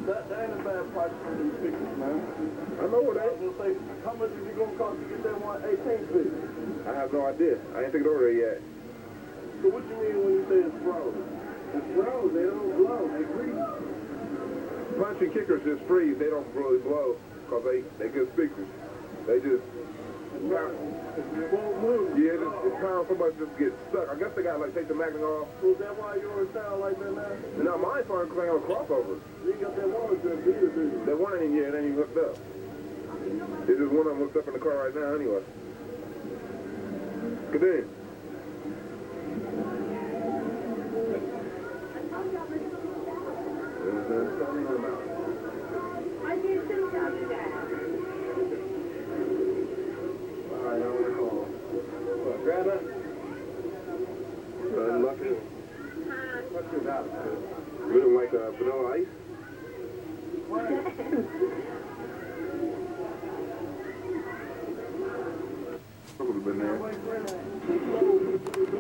That ain't a bad price for these fixes, man. I know what that I was going to say, how much is it going to cost to get that 118 fix? I have no idea. I ain't taken order yet. So what you mean when you say it's froze? It's froze. They don't blow. They grease. Punchy kickers just freeze. They don't really blow because they good speakers. They just pound. It won't move. Yeah, it's pound so much just get stuck. I guess they got to like take the magnet off. So is that why yours sound like that now? Now mine's fine because I got a crossover. You got that one with that beater, dude. That one ain't here, it ain't even hooked up. It's just one of them hooked up in the car right now anyway. Good day. I did too, Dr. Dad. All right, I'm gonna call. What, grab it? Lucky. What's your dollar? We don't like vanilla ice? What? Would have been there.